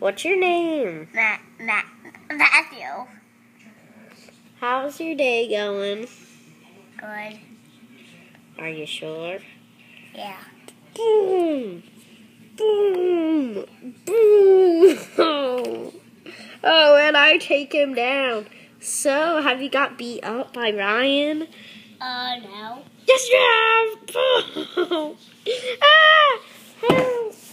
What's your name? Matthew. How's your day going? Good. Are you sure? Yeah. Boom! Boom! Boom! Oh, and I take him down. So, have you got beat up by Ryan? No. Yes, you have! Ah! Help!